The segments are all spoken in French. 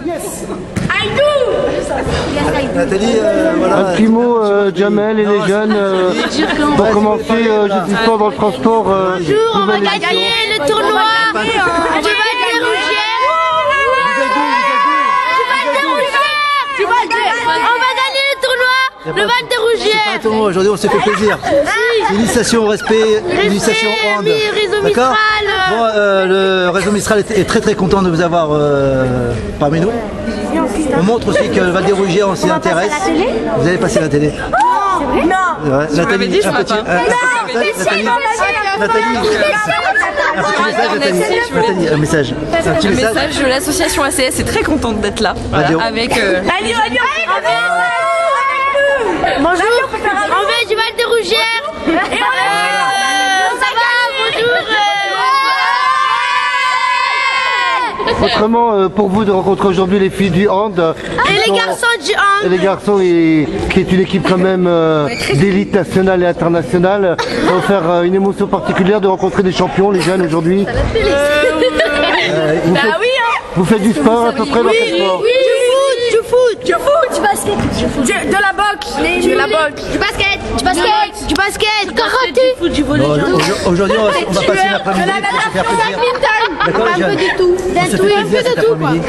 Yes. Nathalie, voilà. Un petit mot, Jamel et les jeunes, pour commencer, je suis fort dans le transport. Bonjour, on va gagner le tournoi. On va gagner le tournoi. Le Val des Rougières. Aujourd'hui on se fait plaisir. Initiation au respect, initiation hand. D'accord. Bon, le réseau Mistral est très content de vous avoir parmi nous. On montre aussi que le Val des Rougières on s'y intéresse. Vous allez passer à la télé. Non. Ouais, Nathalie, dit, un petit message. Un message de l'association ACS est très contente d'être là. Voilà, avec. Bonjour, on vient du Val des Rougières. Ça va, bonjour. Autrement, pour vous de rencontrer aujourd'hui les filles du hand et les garçons du hand. Et les garçons, qui est une équipe quand même d'élite nationale et internationale, ça va faire une émotion particulière de rencontrer des champions, les jeunes aujourd'hui. Vous faites du sport à peu près dans quel sport? Du basket, de la boxe, du basket, du karaté, du volley. Aujourd'hui on va passer l'après-midi pour se faire plaisir. D'accord, les jeunes. On se fait plaisir cet après-midi.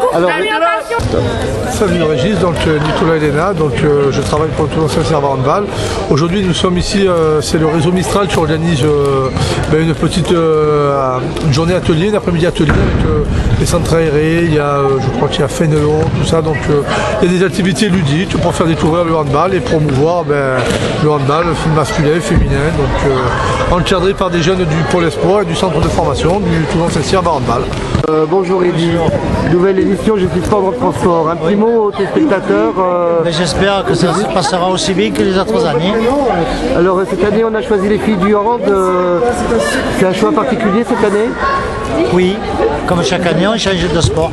Salut Régis, donc Nicolas Elena, donc je travaille pour le Toulon Saint-Servant Handball. Aujourd'hui nous sommes ici, c'est le réseau Mistral qui organise une petite une journée atelier, un après-midi atelier avec les centres aérés, il y a, je crois qu'il y a Fénelon, tout ça, donc il y a des activités ludiques pour faire découvrir le handball et promouvoir le handball masculin et féminin, donc encadré par des jeunes du Pôle Espoir et du centre de formation du Toulon Saint-Servant Handball. Bonjour Eddy, nouvelle édition, je suis fort dans le transport. Un petit mot aux téléspectateurs. J'espère que ça se passera aussi bien que les autres années. Alors cette année on a choisi les filles du hand, c'est un choix particulier cette année? Oui, comme chaque année on change de sport.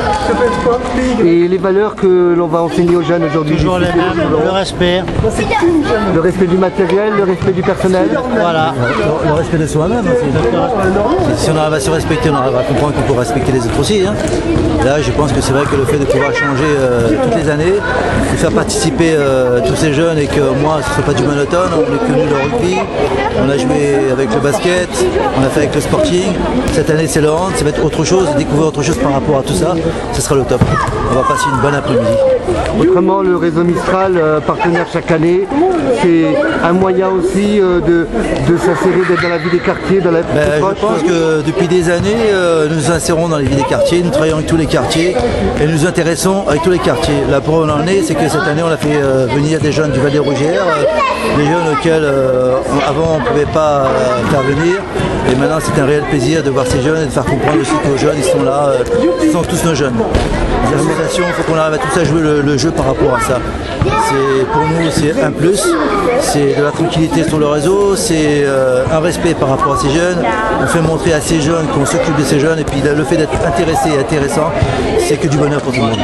Et les valeurs que l'on va enseigner aux jeunes aujourd'hui? Toujours les mêmes, le respect. Le respect du matériel, le respect du personnel. Voilà. Le respect de soi-même aussi. Si on arrive à se respecter, on arrive à comprendre qu'on peut respecter les autres aussi. Hein. Là, je pense que c'est vrai que le fait de pouvoir changer toutes les années, de faire participer tous ces jeunes et que moi, ce ne soit pas du monotone, on est connu le rugby, on a joué avec le basket, on a fait avec le sporting. Cette année, c'est le hand, ça va être autre chose, découvrir autre chose par rapport à tout ça, ce sera le top. On va passer une bonne après-midi. Autrement, le réseau Mistral, partenaire chaque année, c'est un moyen aussi de s'insérer dans la vie des quartiers, dans la vie je pense que depuis des années, nous nous insérons dans les vies des quartiers, nous travaillons avec tous les quartiers et nous nous intéressons avec tous les quartiers. La preuve en est, c'est que cette année, on a fait venir des jeunes du Val des Rougières, des jeunes auxquels avant on ne pouvait pas faire venir. Et maintenant, c'est un réel plaisir de voir ces jeunes et de faire comprendre aussi qu'aux jeunes, ils sont là, ils sont tous nos jeunes. Les associations, il faut qu'on arrive à tous à jouer le jeu par rapport à ça. Pour nous, c'est un plus, c'est de la tranquillité sur le réseau, c'est un respect par rapport à ces jeunes. On fait montrer à ces jeunes qu'on s'occupe de ces jeunes et puis le fait d'être intéressé et intéressant, c'est que du bonheur pour tout le monde.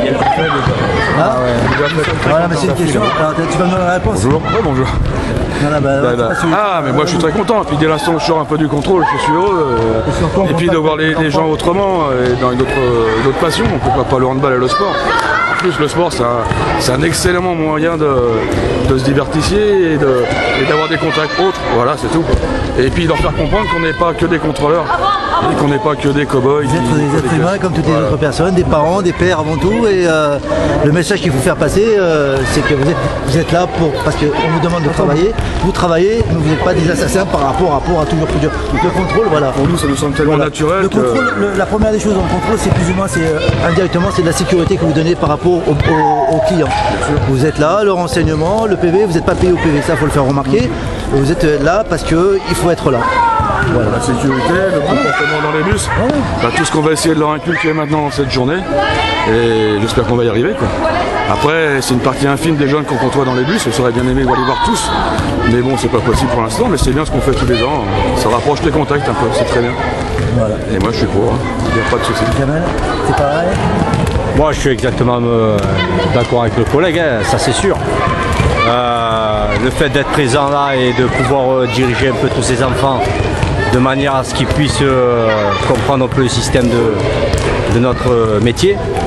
Voilà, mais c'est une question. Alors, tu vas me donner la réponse? Bonjour. Ouais, bonjour. Mais moi je suis très content, et puis dès l'instant où je sors un peu du contrôle, je suis heureux, et puis de voir les gens autrement, et dans d'autres passions, pourquoi pas le handball et le sport. En plus le sport c'est un excellent moyen de se divertir et d'avoir des contacts autres, voilà c'est tout. Et puis leur faire comprendre qu'on n'est pas que des contrôleurs, et qu'on n'est pas que des cow-boys. Vous êtes des êtres humains comme toutes les autres personnes, des parents, des pères avant tout, et le message qu'il faut faire passer, c'est que vous êtes là parce qu'on vous demande de travailler, vous travaillez, mais vous n'êtes pas des assassins par rapport à toujours plus dur. Le contrôle, voilà. Pour nous ça nous semble tellement naturel. Le contrôle, la première des choses dans le contrôle, c'est plus ou moins, indirectement, c'est de la sécurité que vous donnez par rapport aux clients. Vous êtes là, le renseignement, le PV, vous n'êtes pas payé au PV, ça il faut le faire remarquer. Vous êtes là parce qu'il faut être là. Voilà. La sécurité, le comportement dans les bus, tout ce qu'on va essayer de leur inculquer maintenant dans cette journée, et j'espère qu'on va y arriver, quoi. Après, c'est une partie infime des jeunes qu'on côtoie dans les bus, on serait bien aimé de les voir tous, mais bon, c'est pas possible pour l'instant, mais c'est bien ce qu'on fait tous les ans, ça rapproche les contacts un peu, c'est très bien. Voilà. Et moi je suis pour, il n'y a pas de souci. Jamel, c'est pareil? Moi je suis exactement d'accord avec le collègue, hein, ça c'est sûr. Le fait d'être présent là et de pouvoir diriger un peu tous ces enfants de manière à ce qu'ils puissent comprendre un peu le système de notre métier,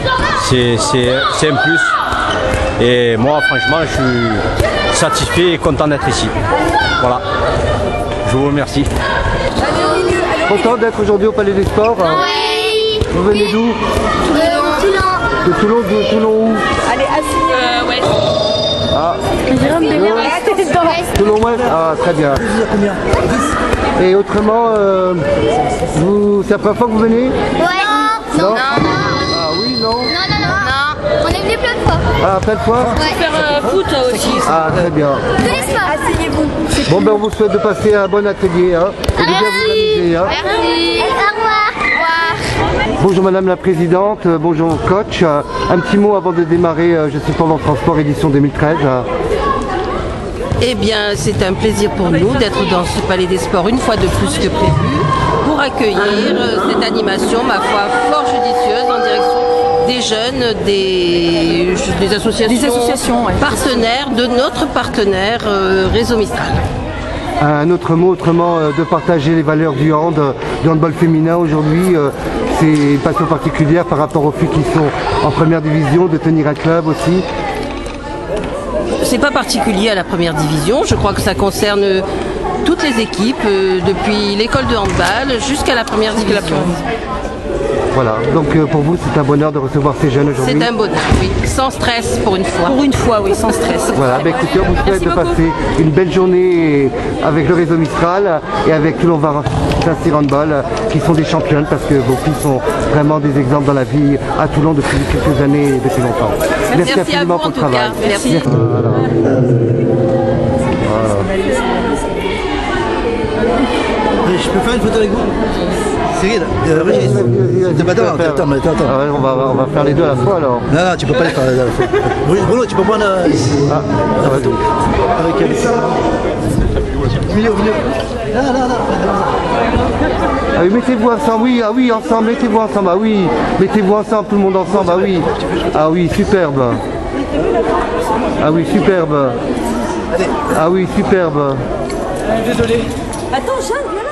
c'est un plus. Et moi, franchement, je suis satisfait et content d'être ici. Voilà. Je vous remercie. Content d'être aujourd'hui au Palais des Sports. Oui. Vous venez d'où? Toulon. De Toulon, où? Allez, assis. Ouais. Ah, Ouest. Toulon-Ouest. Ah, très bien. Et autrement, c'est la première fois que vous venez? Ouais. Non. Ah oui, non? Non. On est venu plein de fois. Ah, plein de fois? Ouais. Faire foot aussi. Ah, très bien. Tous les sports. Asseyez-vous. Bon, ben on vous souhaite de passer un bon atelier. Hein, et de bien vous amuser. Hein. Merci. Au revoir. Bonjour Madame la Présidente, bonjour coach. Un petit mot avant de démarrer Je suis pendant le transport édition 2013. Eh bien, c'est un plaisir pour nous d'être dans ce Palais des Sports une fois de plus que prévu pour accueillir cette animation, ma foi, fort judicieuse en direction des jeunes, des associations ouais. partenaires de notre partenaire Réseau Mistral. Un autre mot autrement de partager les valeurs du handball féminin aujourd'hui. C'est une passion particulière par rapport aux filles qui sont en première division, de tenir un club aussi. C'est pas particulier à la première division, je crois que ça concerne toutes les équipes, depuis l'école de handball jusqu'à la première division. Voilà, donc pour vous c'est un bonheur de recevoir ces jeunes aujourd'hui. C'est un bonheur, oui, sans stress pour une fois. Pour une fois, oui, sans stress. Voilà, bah écoutez, on vous souhaite de passer une belle journée avec le Réseau Mistral et avec Toulon Saint-Cyr Handball qui sont des championnes parce que vos filles sont vraiment des exemples dans la vie à Toulon depuis quelques années et depuis longtemps. Merci infiniment pour le travail. Merci. Je peux faire une photo avec vous? Cyril, attends. Ah ouais, on va faire les deux à la fois alors. Non, tu peux pas les faire à la fois. Bruno, tu peux prendre avec elle. Milieu. Non. Ah oui, mettez-vous ensemble, oui, ensemble, mettez-vous ensemble, ah oui, mettez-vous ensemble, tout le monde ensemble, ah oui. Ah oui, superbe. Ah oui, superbe. Ah oui, superbe. Désolé. Attends, Jeanne,